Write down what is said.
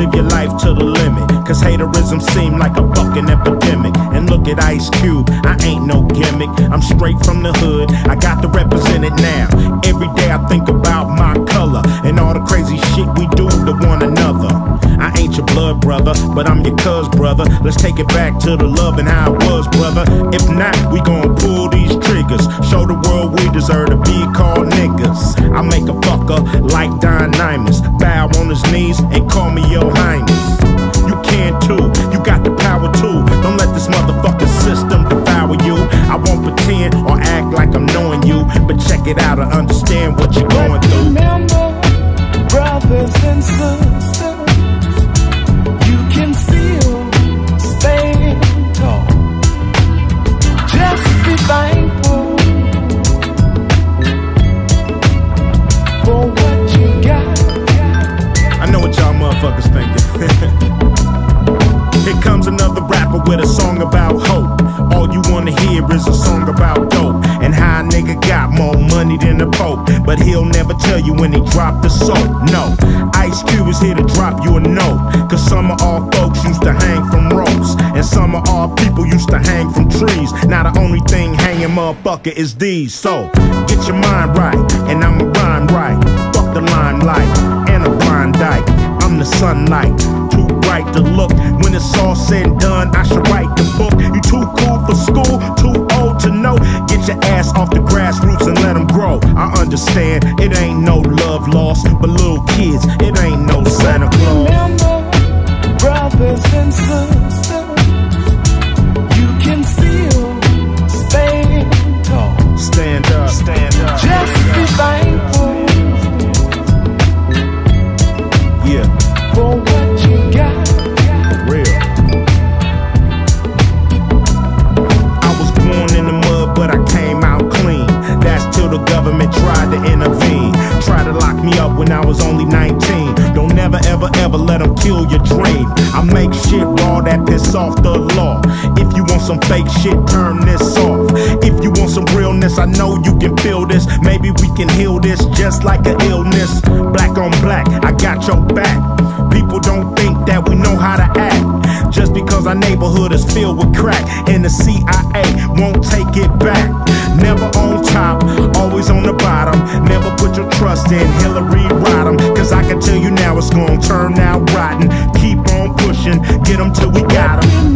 live your life to the limit, cause haterism seem like a fucking epidemic. And look at Ice Cube, I ain't no gimmick, I'm straight from the hood, I got to represent it now. Every day I think about my color and all the crazy shit we do to one another. I ain't your blood brother, but I'm your cuz brother. Let's take it back to the love and how it was, brother. If not, we gon' pull these triggers, show the world we deserve to be called niggas. I make a fucker like Don Nymus bow on his knees and call me your highness. You can too, you got the power too. Don't let this motherfucking system devour you. I won't pretend or act like I'm knowing you, but check it out and understand what you're going through. Remember, brothers and sisters, you can still stand tall. Just be thankful for what you got. I know what y'all motherfuckers thinking. Here comes another rapper with a song about hope. All you wanna hear is a song about dope and how a nigga got more money than the Pope, but he'll never tell you when he dropped the soap. No, Ice Cube is here to drop you a note, cause some of our folks used to hang from ropes, and some of our people used to hang from trees. Now the only thing hanging, motherfucker, is these. So get your mind right, and I'ma rhyme right. Fuck the limelight and a blind dyke. I'm the sunlight, too bright to look. When it's all said and done, I should write the book. You too cool for school, too old to know. Get your ass off the grassroots and let them grow. I understand, it ain't no love lost, but little kids, it ain't no Santa Claus. Remember, brothers and sisters, you can still stand tall. Stand up, stand up. Just be thankful, yeah, for what you got. for real. I was born in the mud, but I came out clean. That's till the government tried to intervene. Tried to lock me up when I was only 19. Don't never ever ever let them kill your dream. I make shit raw that piss off the law. If you want some fake shit, turn this off. If you want some realness, I know you can feel this. Maybe we can heal this just like an illness. Black on black, I got your back. People don't think that we know how to act, just because our neighborhood is filled with crack, and the CIA won't take it back. Never on top, always on the bottom. Never put your trust in Hillary Rodham, cause I can tell you now it's gonna turn out rotten. Keep on pushing, get them till we got them.